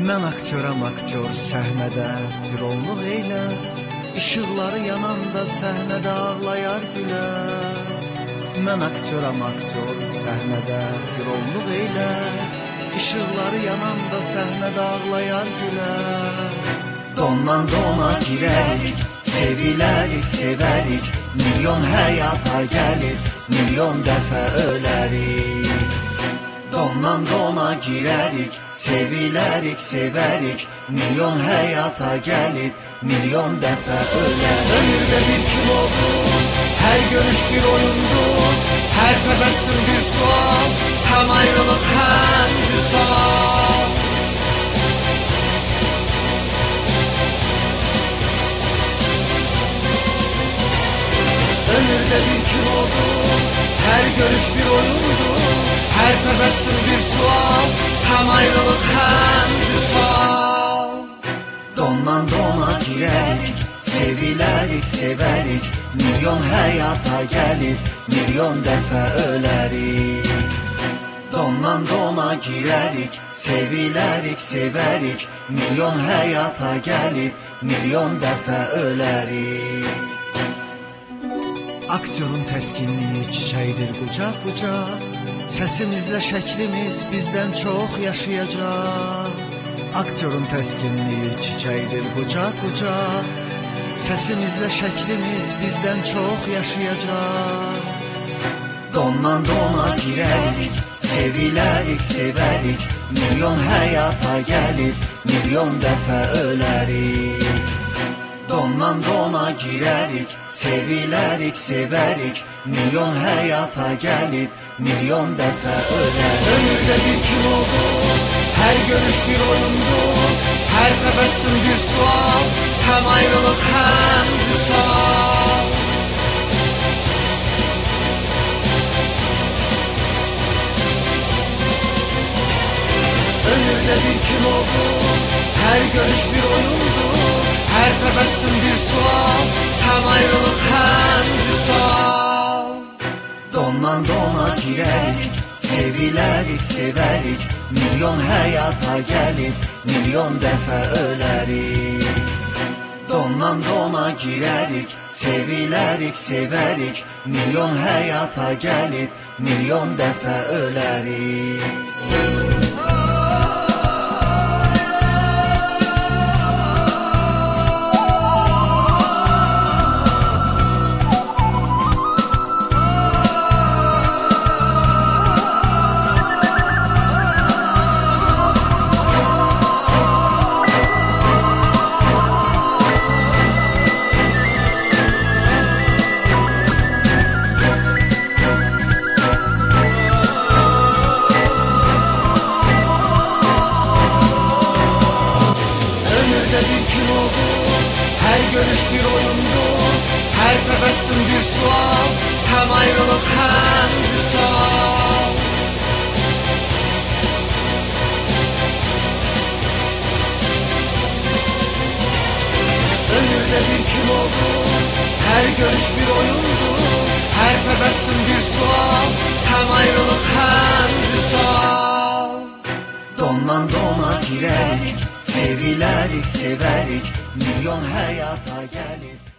Mən aktyoram aktyor səhnədə fironluq eylə, İşıqları yananda səhnədə ağlayar gülər. Mən aktyoram aktyor səhnədə fironluq eylə, İşıqları yananda səhnədə ağlayar gülər. Dondan dona girərik, sevilərik, sevərik, milyon həyata gəlir, milyon dəfə ölərik. Dondan dona girərik, sevilərik, sevərik, milyon həyata gəlib, milyon dəfə ölərik. Ömürdə bir kilodur, hər görüş bir oyundur, hər təbəssüm bir sual, həm ayrılıq, həm vüsal. Ömürdə bir kilodur, hər görüş bir oyundur, her təbəssüm bir sual, həm ayrılıq, həm vüsal. Dondan dona girərik, sevilərik, sevərik, milyon həyata gəlib, milyon dəfə ölərik. Dondan dona girərik, sevilərik, sevərik, milyon həyata gəlib, milyon dəfə ölərik. Aktyorun təskinliyi çiçəkdir qucaq-qucaq, səsimizlə şəklimiz bizdən çox yaşayacaq. Aktyorun təskinliyi çiçəkdir qucaq-qucaq, səsimizlə şəklimiz bizdən çox yaşayacaq. Dondan dona girərik, sevilərik, sevərik, milyon həyata gəlib, milyon dəfə ölərik. Dondan dona girərik, sevilərik, sevərik, milyon həyata gəlib, milyon dəfə ölərik. Ömürdə bir kilodur, hər görüş bir oyundur, hər təbəssüm bir sual, həm ayrılıq, həm vüsal. Ömürdə bir kilodur, hər görüş bir oyundur, her təbəssüm bir sual, həm ayrılıq, həm vüsal. Dondan dona girərik, sevilərik, sevərik, milyon həyata gəlib, milyon dəfə ölərik. Dondan dona girərik, sevilərik, sevərik, milyon həyata gəlib, milyon dəfə ölərik. Her görüş bir oyundur, her təbəssüm bir sual, həm ayrılıq, həm vüsal. Ömürdə bir kilodur, her görüş bir oyundur, her təbəssüm bir sual, həm ayrılıq, həm vüsal. Dondan dona girərik, sevilərik, sevərik, milyon həyata gəlib.